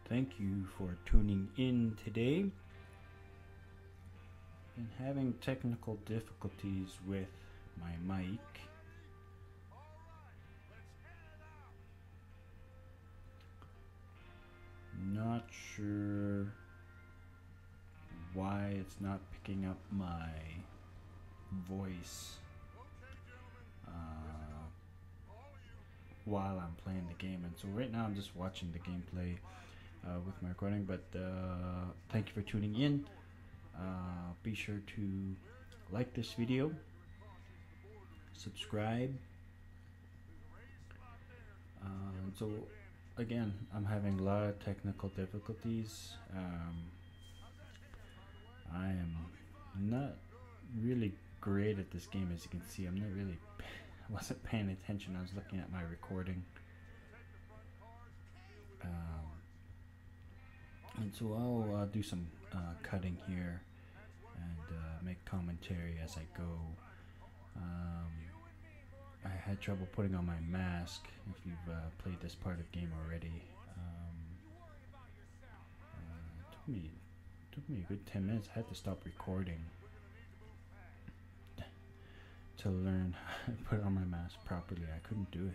Thank you for tuning in today. Been having technical difficulties with my mic. Not sure why it's not picking up my voice while I'm playing the game, and so right now I'm just watching the gameplay with my recording, but thank you for tuning in. Be sure to like this video, subscribe, and so again, I'm having a lot of technical difficulties. I am not really great at this game, as you can see. I wasn't paying attention. I was looking at my recording. And so I'll do some cutting here and make commentary as I go. I had trouble putting on my mask. If you've played this part of the game already, took me a good 10 minutes. I had to stop recording to learn how to put on my mask properly. I couldn't do it.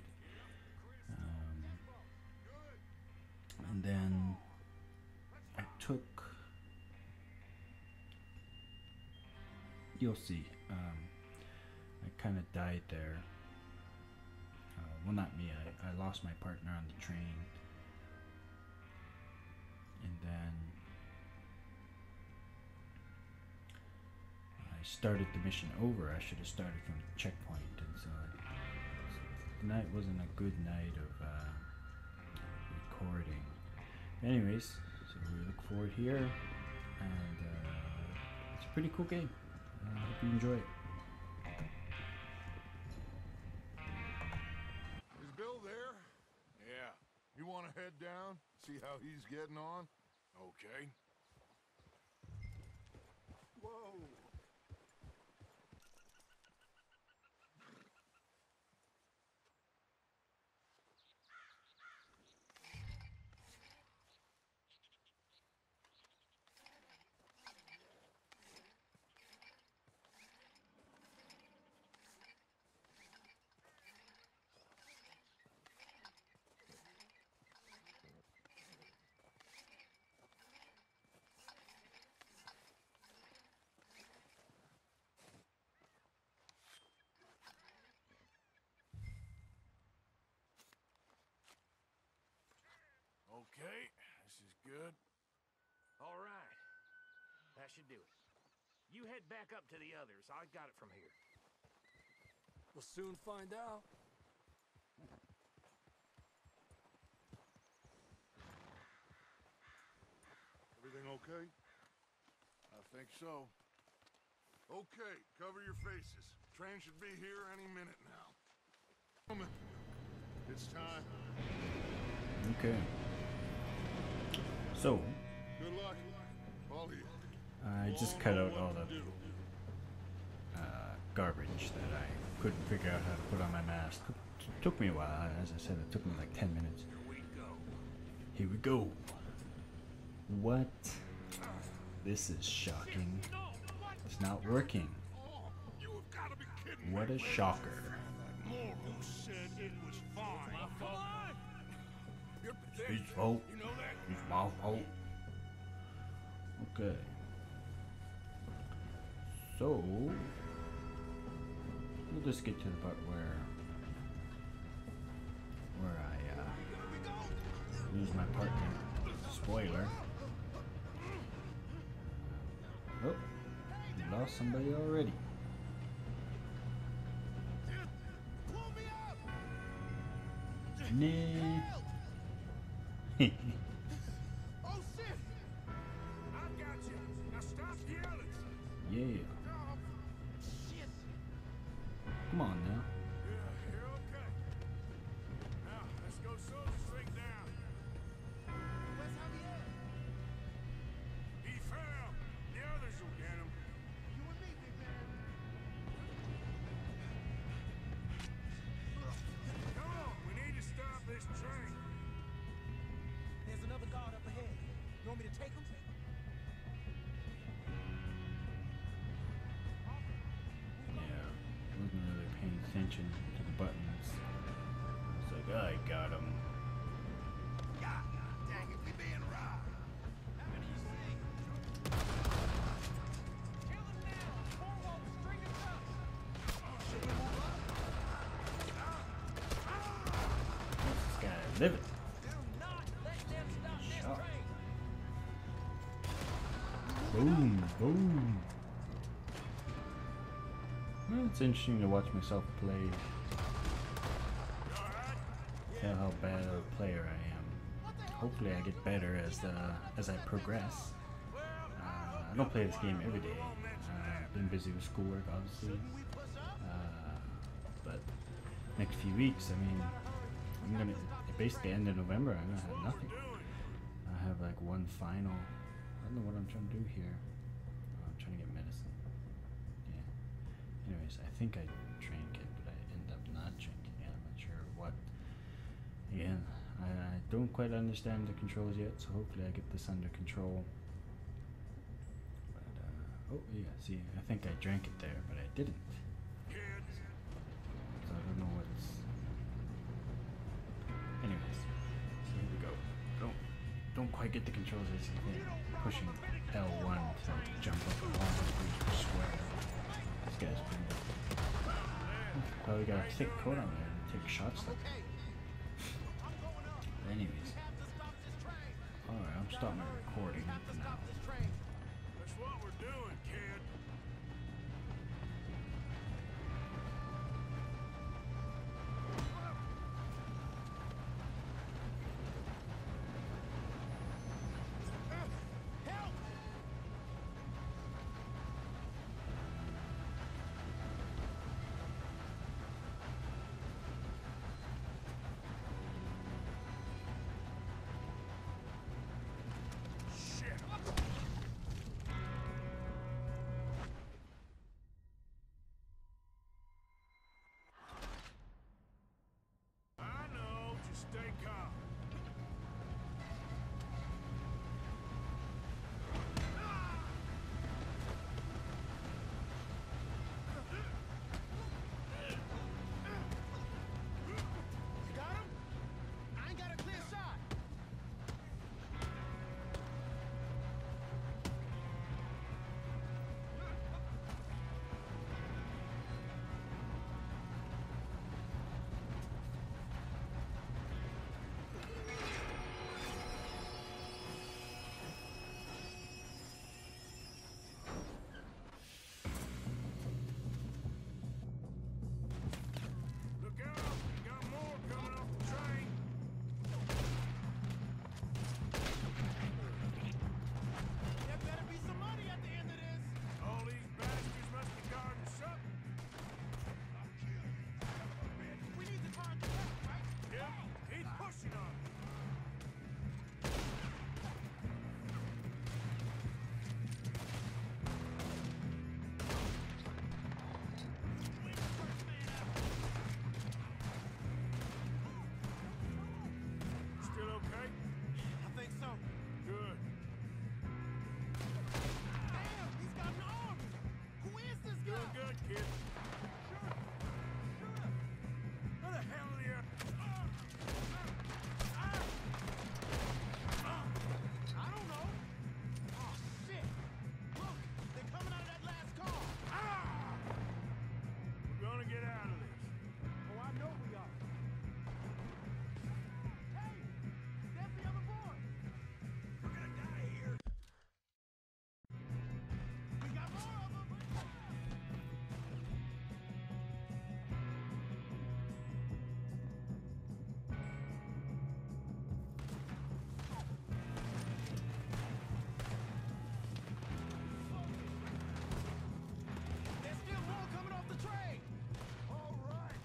And then I took, you'll see, I kind of died there. Well, not me, I lost my partner on the train. And then I started the mission over. I should have started from the checkpoint, and so tonight wasn't a good night of recording. Anyways, so we look forward here, and it's a pretty cool game. I hope you enjoy it. Is Bill there? Yeah. You want to head down, see how he's getting on? Okay. Whoa. Okay, this is good. All right. That should do it. You head back up to the others. I got it from here. We'll soon find out. Everything okay? I think so. Okay, cover your faces. Train should be here any minute now. It's time. Okay. So, Good luck. All of you. I just cut out all the garbage that I couldn't figure out how to put on my mask. Took me a while. As I said, it took me like 10 minutes. Here we go. What? This is shocking. It's not working. What a shocker. It's fault. It's my fault. Okay. So we'll just get to the part where I lose my partner. Spoiler. Oh, we lost somebody already. Nah. Oh shit! I got you. Now stop yelling. Yeah. Shit. Come on now. Yeah, you're okay. Now let's go soldier straight down. Where's Javier? He fell. The others will get him. You and me, big man. Come on, we need to stop this train. There's another guard up ahead. attention to the buttons. It's like, I got him. God dang it, we being robbed. How many you see? Kill him now. Cornwall, string us up. Should we move up? What's this guy living? Do not let them stop this Shot. train. Boom, boom. Well, it's interesting to watch myself play. Tell how bad a player I am. Hopefully, I get better as I progress. I don't play this game every day. I've been busy with schoolwork, obviously. But next few weeks, I mean, I'm gonna basically end of November. I'm gonna have nothing. I have like one final. I don't know what I'm trying to do here. Oh, I'm trying to get medicine. Yeah. Anyways, I think I drank it, but I end up not drinking it. I'm not sure what. Again, I don't quite understand the controls yet, so hopefully I get this under control. But, oh yeah, see, I think I drank it there, but I didn't. So I don't know what's. Anyways, so here we go. Don't quite get the controls as you think. Pushing L1 to jump up the wall is square. This guy's pretty good. Probably got a thick coat on there to take shots like that. Anyways. Alright, I'm stopping my recording for now. That's what we're doing, kid. Help! Shit! I know, just stay calm. You got him? I ain't got a clear shot. Look out! We got more coming off the train. There better be some money at the end of this. All these bastards must be guarding something. We need to find the left, right? Yeah, keep pushing on it. Still okay? I think so. Good. Damn, he's got an army. Who is this guy? Doing good, kid. Who the hell are you? I don't know. Oh, shit. Look, they're coming out of that last car. We're gonna get out of this. Oh, I know we are. Hey, there's the other boy. We're gonna die here. We got more of them. There's still more coming off the train. All right.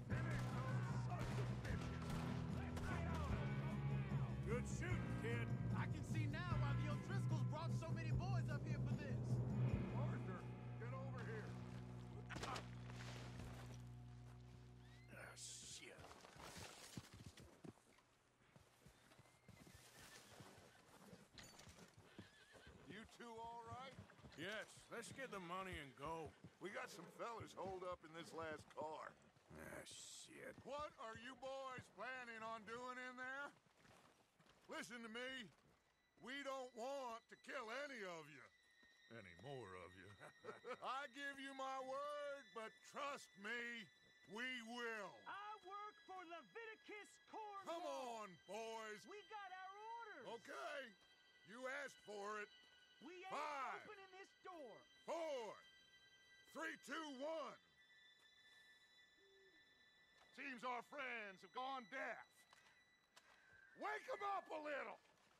Good shooting, kid. I can see now why the O'Driscolls brought so many boys up here for this. Arthur, get over here. Shit. You two all right? Yes, let's get the money and go. We got some fellas holed up in this last car. What are you boys planning on doing in there? Listen to me. We don't want to kill any of you. Any more of you. I give you my word, but trust me, we will. I work for Leviticus Corps. Come on, boys. We got our orders. Okay. You asked for it. We ain't 5, opening this door. 4, 3, 2, 1. Seems our friends have gone deaf. Wake them up a little.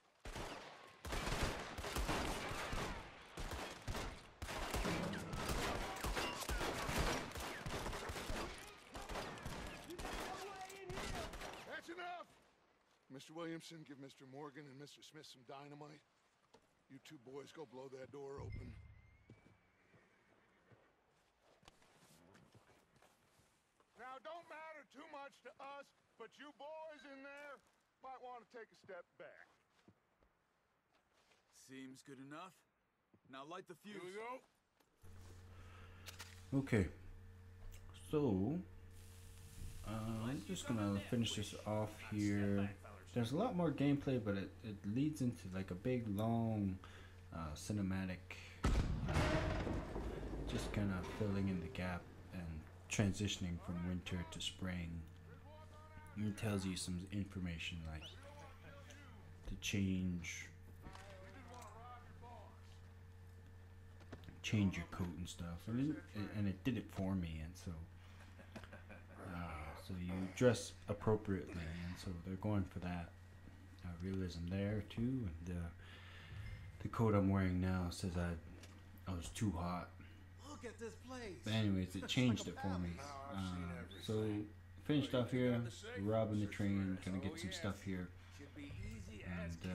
That's enough. Mr. Williamson, give Mr. Morgan and Mr. Smith some dynamite. You two boys go blow that door open. Now, don't matter too much to us, but you boys in there might want to take a step back. Seems good enough. Now light the fuse. Here we go. Okay, so I'm just gonna finish this off here. There's a lot more gameplay, but it leads into like a big long cinematic, just kind of filling in the gap and transitioning from winter to spring. And it tells you some information like to change your coat and stuff, and it did it for me. And so so you dress appropriately, and so they're going for that realism there too. And the coat I'm wearing now says I was too hot. Look at this place. But anyways, it changed it for me. So finished off here, robbing the train, gonna get some stuff here, and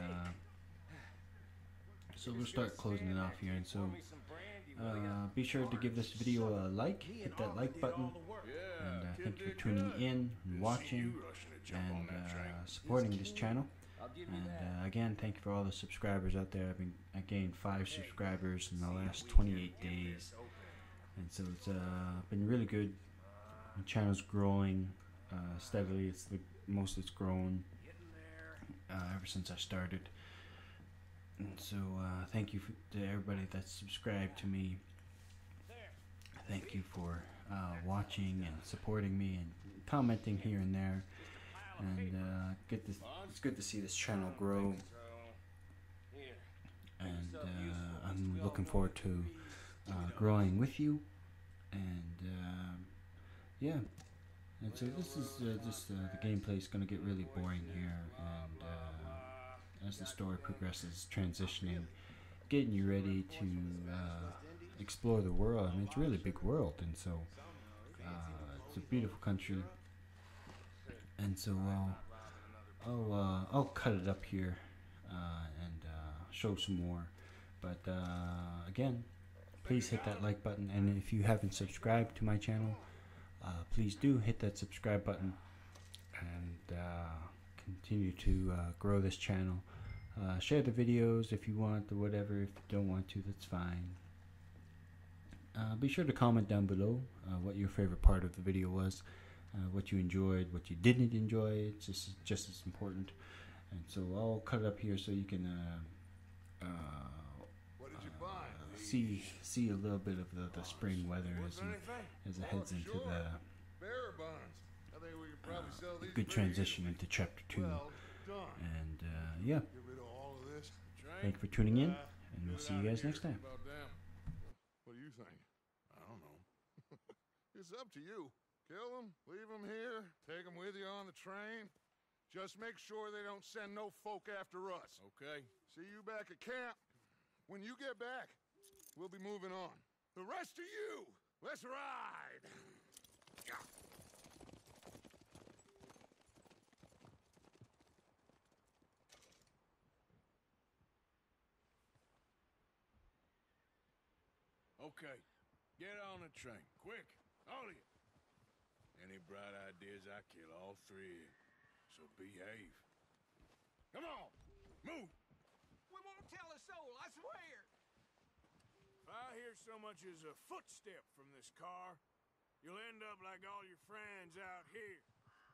so we'll start closing it off here. And so be sure to give this video a like, hit that like button, and thank you for tuning in and watching and supporting this channel. And again, thank you for all the subscribers out there. I gained 5 subscribers in the last 28 days, and so it's been really good. My channel's growing steadily. It's the most it's grown ever since I started. And so thank you to everybody that's subscribed to me. Thank you for watching and supporting me and commenting here and there. And it's good to see this channel grow. And I'm looking forward to growing with you. And yeah. And so this is just the gameplay is going to get really boring here. And as the story progresses, transitioning, getting you ready to explore the world. I mean, it's a really big world, and so it's a beautiful country. And so I'll cut it up here and show some more. But again, please hit that like button, and if you haven't subscribed to my channel, please do hit that subscribe button and continue to grow this channel. Share the videos if you want, or whatever. If you don't want to, that's fine. Be sure to comment down below what your favorite part of the video was, what you enjoyed, what you didn't enjoy. It's just as important. And so I'll cut it up here so you can What did you buy? see a little bit of the spring weather as it heads into the Bearer bonds. I think we could probably sell these good pretty transition into chapter 2. well done. And yeah, Get rid of all of this. thank you for tuning in, and we'll see you guys next time. What do you think? I don't know. It's up to you. Kill them, leave them here, take them with you on the train. Just make sure they don't send no folk after us. Okay. See you back at camp. When you get back, we'll be moving on. The rest of you, let's ride. Okay. Get on the train. Quick. All of you. Any bright ideas, I kill all 3 of you. So behave. Come on. Move. We won't tell a soul, I swear! If I hear so much as a footstep from this car, you'll end up like all your friends out here.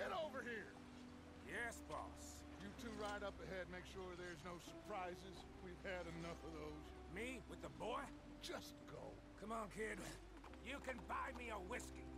Get over here! Yes, boss. You two ride up ahead, make sure there's no surprises. We've had enough of those. Me with the boy? Just go. Come on, kid. You can buy me a whiskey.